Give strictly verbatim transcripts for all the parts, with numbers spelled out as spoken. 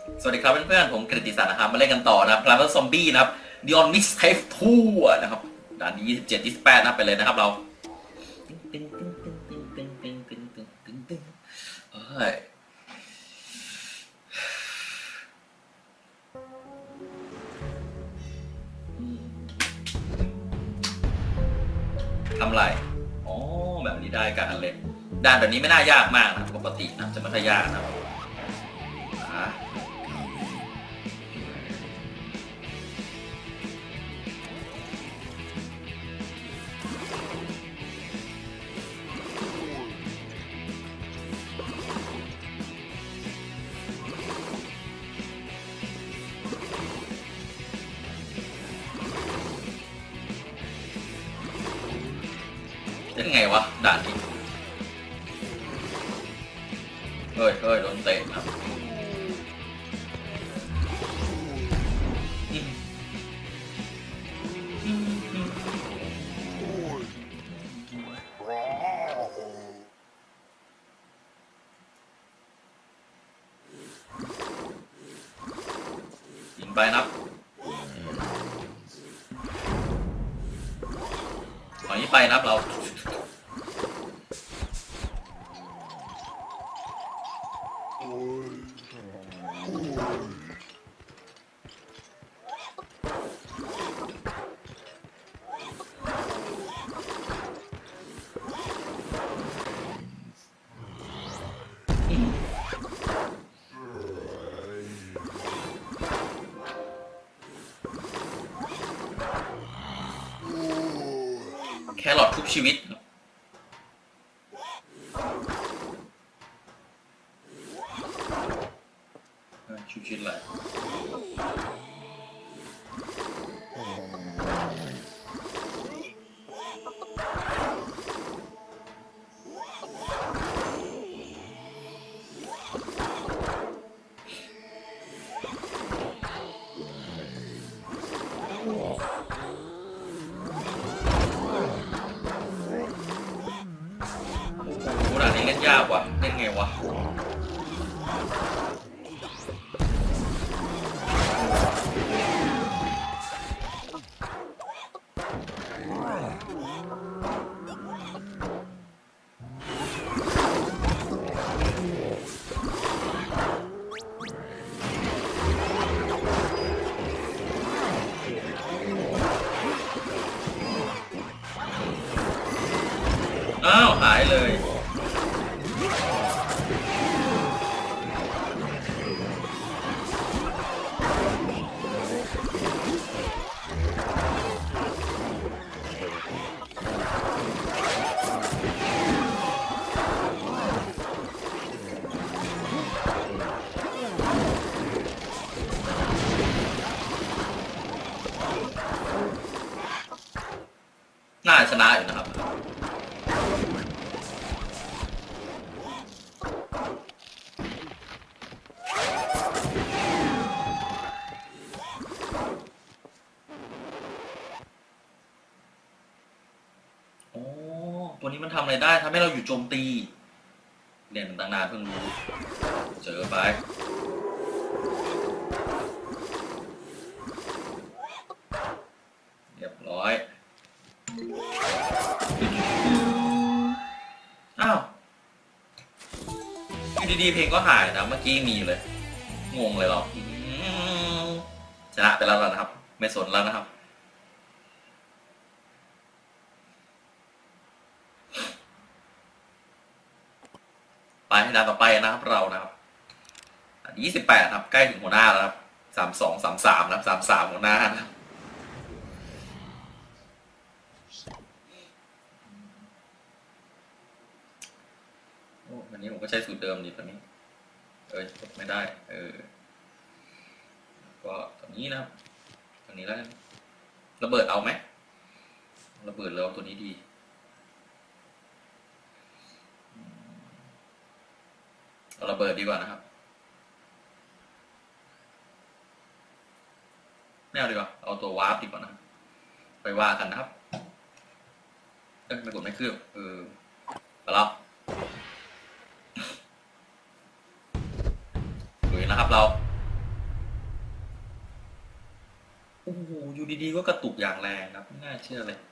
สวัสดีครับเพื่อนๆผมกฤติศักดิ์นะครับมาเล่นกันต่อนะครับพลาสซอมบี้นะครับดิออนมิสเทฟทูนะครับด่านที่ยี่สิบเจ็ด ยี่สิบแปดนะไปเลยนะครับเราเฮ้ยทำไรอ๋อแบบนี้ได้การเล่นด่านแบบนี้ไม่น่ายากมากนะปกตินะจะไม่ค่อยยากนะยังไงวะด่านนี้เฮ้ยเฮ้ยโดนเตะครับยิงไปนับขอนี้ไปนับเราแครอททุกชีวิตชุบชิ้นอะไรด่านนี้เล่นยากว่ะเล่นไงวะอ้าวหายเลยน่าชนะอยู่นะครับโอ้ตัวนี้มันทำอะไรได้ทำให้เราหยุดโจมตีเรียนตั้งนานเพิ่งรู้เจอไปเรียบร้อยอ้าวอยู่ดีๆเพลงก็หายนะเมื่อกี้มีเลยงงเลยหรอชนะไปแล้วนะครับไม่สนแล้วนะครับไปให้ด่านต่อไปนะครับเรานะครับยี่สิบแปดครับใกล้ถึงหัวหน้าแล้วครับสามสองสามสามนะครับสามสามหัวหน้านะวันนี้ผมก็ใช้สูตรเดิมดีตอนนี้เอ้ยไม่ได้เออก็ตอนนี้นะครับตอนนี้แล้วระเบิดเอาไหมระเบิดเราตัวนี้ดีเอาระเบิดดีกว่านะครับไม่เอาดีกว่าเอาตัววาร์ปดีกว่านะไปว่ากันนะครับเอ้ยไม่กดไม่เครื่องเออไปแล้วลุยนะครับเราโอ้โหอยู่ดีๆก็กระตุกอย่างแรงครับไม่น่าเชื่อเลย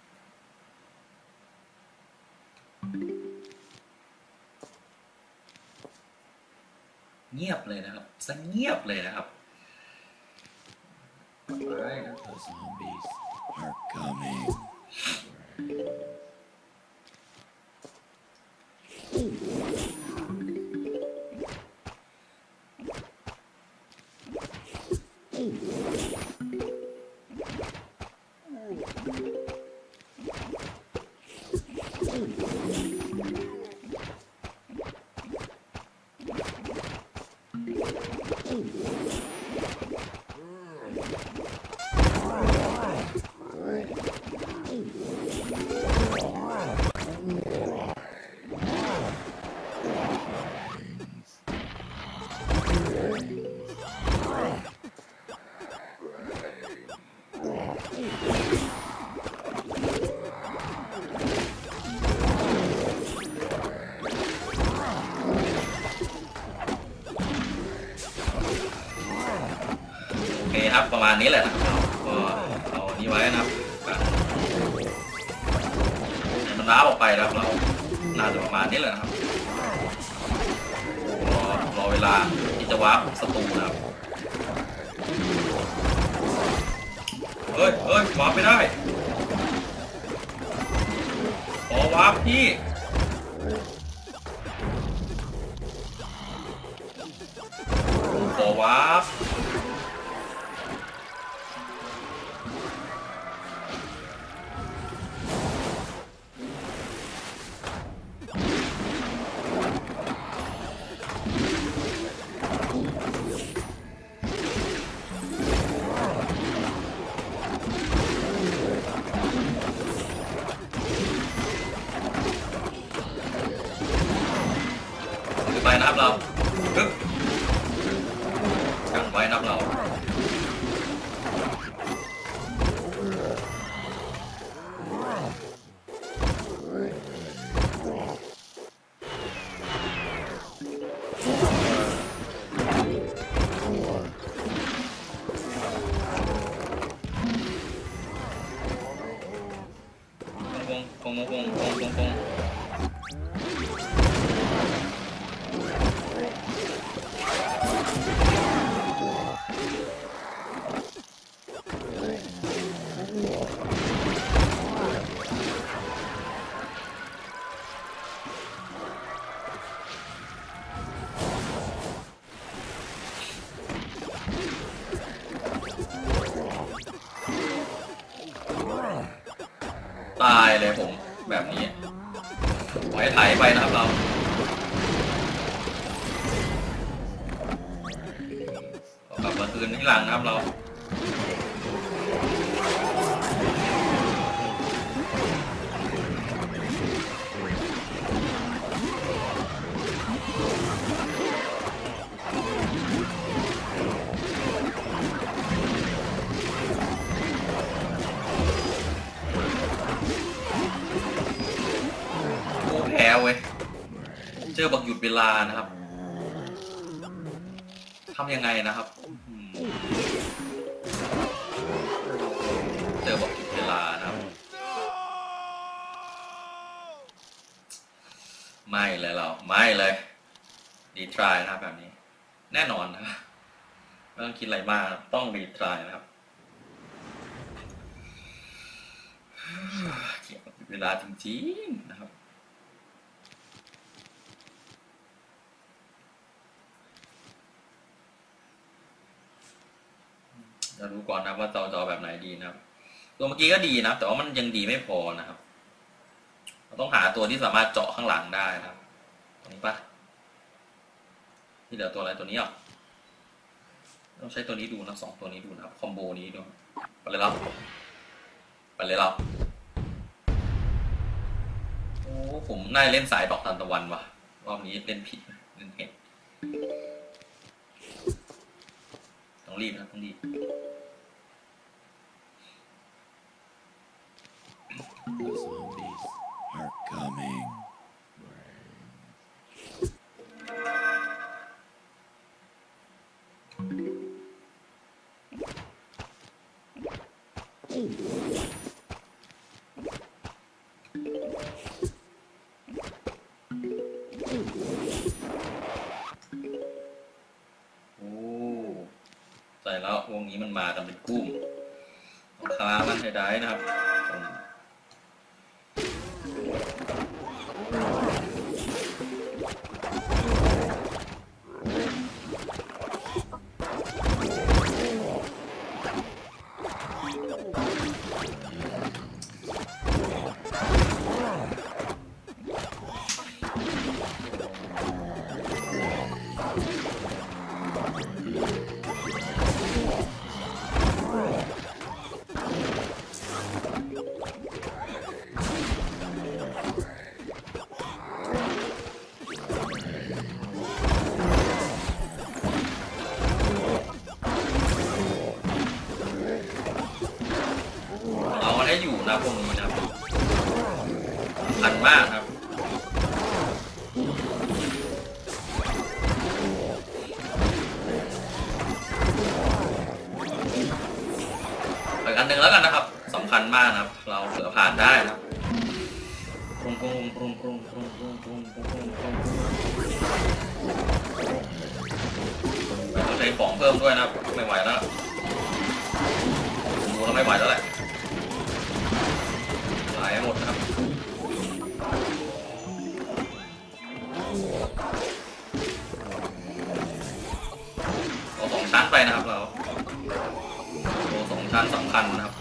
เงียบเลยนะครับซะเงียบเลยนะครับ The zombies are coming. โอเคครับประมาณนี้แหละนะครับก็เอาอันนี้ไว้นะครับมันร้าออกไปแล้วเราน่าจะประมาณนี้แหละนะครับรอรอเวลาที่จะวาร์ปศัตรูนะครับเฮ้ยเฮ้ยวาร์ปไม่ได้ขอวาร์ปพี่ขอวาร์ปไปนะครับเราปึ๊บกันไว้นะครับเราคงคงคงคงคงคงตายเลยผมแบบนี้ไว้ไถไปนะครับเรากลับมาคืนที่หลังนะครับเราแพ้เว้ยเจอบักหยุดเวลานะครับทำยังไงนะครับเจอบักหยุดเวลานะครับไม่เลยเราไม่เลยรีทรายนะครับแบบนี้แน่นอนนะครับไม่ต้องคิดอะไรมากต้องรีทรายนะครับเกี่ยวกับเวลาจริงๆนะครับจะรู้ก่อนนะว่าจอจอแบบไหนดีนะครับตัวเมื่อกี้ก็ดีนะแต่ว่ามันยังดีไม่พอนะครับเราต้องหาตัวที่สามารถเจาะข้างหลังได้นะครับตรงนี้ปะที่เหลือตัวอะไรตัวนี้อ่ะต้องใช้ตัวนี้ดูนะสองตัวนี้ดูนะครับคอมโบนี้ดูไปเลยเราไปเลยเราโอ้ผมน่าเล่นสายดอกทานตะวันว่ะรอบนี้เล่นผิดเล่นเห็ดต้องรีบนะต้องรีบ The zombies are coming. โโอ้ใส่แล้ววงนี้มันมากันเป็นกลุ่มต้องค้ามันให้ได้นะครับอยู่นะพวกนี้นะครับพันมากครับอีกอันหนึ่งแล้วกันนะครับสำคัญมากนะครับเราเสือผ่านได้นะครับปรุงปรุงปรุงปรุงปรุงปรุงปรุงปรุงปรุงปรุงต้องใช้ของเพิ่มด้วยนะครับไม่ไหวแล้วดูแล้วไม่ไหวแล้วแหละหายหมดนะครับเอาสองชั้นไปนะครับเราเอาสองชั้นสำคัญนะครับ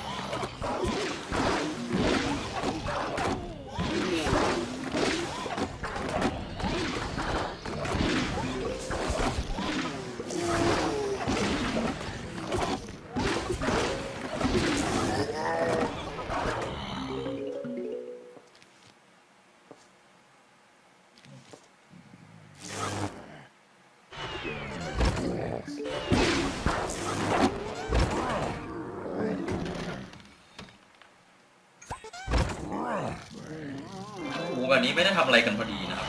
วันนี้ไม่ได้ทำอะไรกันพอดีนะครับ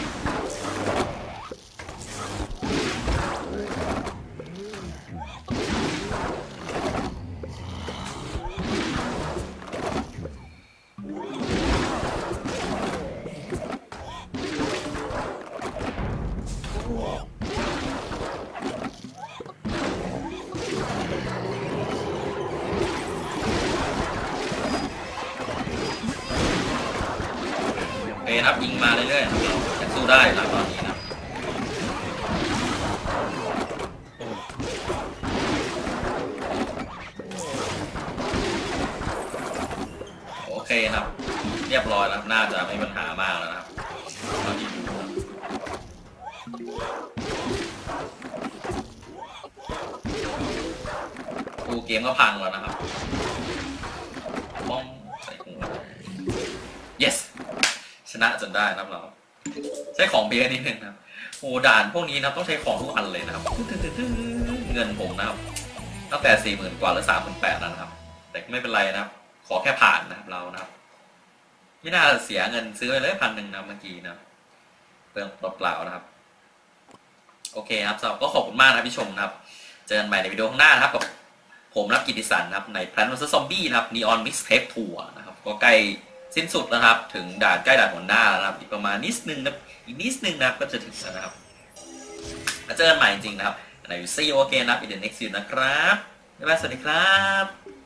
ครับยิงมาเรื่อยๆเราจะสู้ได้แล้วตอนนี้นะโอเคครับเรียบร้อยแล้วน่าจะไม่มีปัญหามากแล้วนะครับเรายิงดูเกมก็พังแล้วนะครับบ้องใส่หัว yesชนะจนได้นะครับเราใช้ของเบียร์นิดนึงนะครับโอ้ด่านพวกนี้นะต้องใช้ของทุกอันเลยนะครับเงินผมนะครับตั้งแต่สี่หมื่นกว่าหรือสามหมื่นแปดนะครับแต่ไม่เป็นไรนะครับขอแค่ผ่านนะครับเรานะครับไม่น่าเสียเงินซื้อเลยพันหนึ่งนะเมื่อกี้นะเปลืองเปล่าๆนะครับโอเคครับสำหรับก็ขอบคุณมากนะพี่ชมนะครับเจอกันใหม่ในวิดีโอข้างหน้านะครับกับผมรับกิตติสันนะครับใน Plants เวอร์ซัส Zombies นะครับ Neon Mixtape Tour นะครับก็ใกล้สิ้นสุดนะครับถึงด่านใกล้ด่านหัวหน้าแล้วนะครับอีกประมาณนิดนึงนะอีกนิดนึงนะครับก็จะถึงแล้วนะครับเจอกันใหม่จริงๆนะครับใน See you again นะครับ in the next video นะครับบ๊ายบายสวัสดีครับ